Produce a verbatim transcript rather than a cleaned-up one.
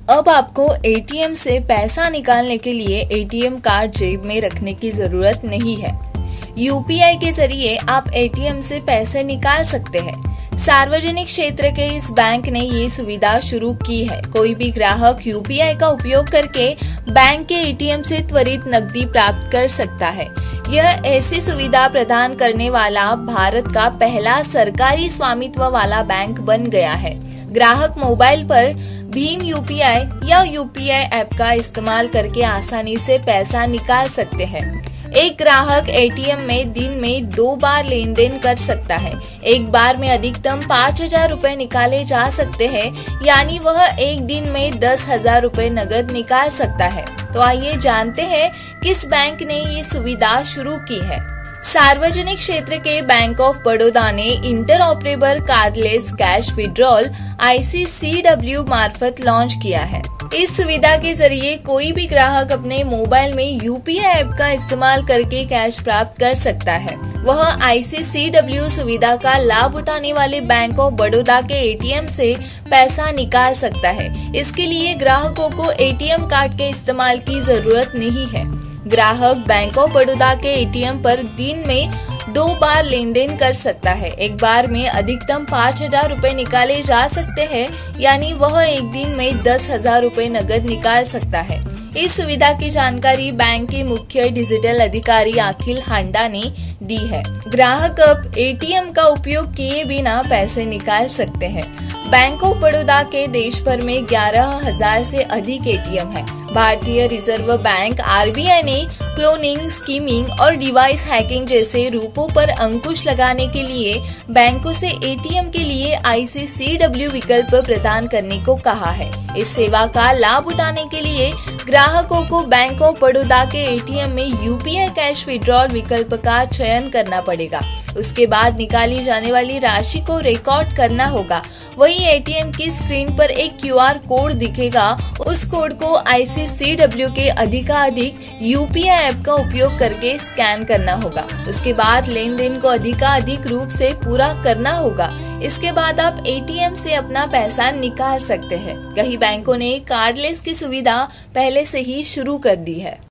अब आपको एटीएम से पैसा निकालने के लिए एटीएम कार्ड जेब में रखने की जरूरत नहीं है। यूपीआई के जरिए आप एटीएम से पैसे निकाल सकते हैं। सार्वजनिक क्षेत्र के इस बैंक ने ये सुविधा शुरू की है। कोई भी ग्राहक यूपीआई का उपयोग करके बैंक के एटीएम से त्वरित नकदी प्राप्त कर सकता है। यह ऐसी सुविधा प्रदान करने वाला भारत का पहला सरकारी स्वामित्व वाला बैंक बन गया है। ग्राहक मोबाइल पर भीम यूपीआई या यूपीआई ऐप का इस्तेमाल करके आसानी से पैसा निकाल सकते हैं। एक ग्राहक एटीएम में दिन में दो बार लेन देन कर सकता है। एक बार में अधिकतम पाँच हजार रूपए निकाले जा सकते हैं, यानी वह एक दिन में दस हजार रूपए नगद निकाल सकता है। तो आइए जानते हैं किस बैंक ने ये सुविधा शुरू की है। सार्वजनिक क्षेत्र के बैंक ऑफ बड़ौदा ने interoperable cardless cash withdrawal I C C W मार्फत लॉन्च किया है। इस सुविधा के जरिए कोई भी ग्राहक अपने मोबाइल में यूपीआई ऐप का इस्तेमाल करके कैश प्राप्त कर सकता है। वह आई सी सी डब्ल्यू सुविधा का लाभ उठाने वाले बैंक ऑफ बड़ौदा के एटीएम से पैसा निकाल सकता है। इसके लिए ग्राहकों को एटीएम कार्ड के इस्तेमाल की जरूरत नहीं है। ग्राहक बैंक ऑफ बड़ौदा के एटीएम पर दिन में दो बार लेन देन कर सकता है। एक बार में अधिकतम पाँच हजार रूपए निकाले जा सकते हैं, यानी वह एक दिन में दस हजार रूपए नगद निकाल सकता है। इस सुविधा की जानकारी बैंक के मुख्य डिजिटल अधिकारी अखिल हांडा ने दी है। ग्राहक अब एटीएम का उपयोग किए बिना पैसे निकाल सकते हैं। बैंक ऑफ बड़ौदा के देश भर में ग्यारह हजार से अधिक एटीएम है। भारतीय reserve bank R B I ने क्लोनिंग, स्कीमिंग और डिवाइस हैकिंग जैसे रूपों पर अंकुश लगाने के लिए बैंकों से एटीएम के लिए आई सी सी डब्ल्यू विकल्प प्रदान करने को कहा है। इस सेवा का लाभ उठाने के लिए ग्राहकों को बैंक ऑफ बड़ौदा के एटीएम में यूपीआई कैश विड्रॉल विकल्प का चयन करना पड़ेगा। उसके बाद निकाली जाने वाली राशि को रिकॉर्ड करना होगा। वही एटीएम की स्क्रीन पर एक क्यू आर कोड दिखेगा। उस कोड को आई सी सी डब्ल्यू के अधिकाधिक यूपीआई ऐप का उपयोग करके स्कैन करना होगा। उसके बाद लेन देन को अधिकाधिक रूप से पूरा करना होगा। इसके बाद आप एटीएम से अपना पैसा निकाल सकते हैं। कई बैंकों ने कार्डलेस की सुविधा पहले से ही शुरू कर दी है।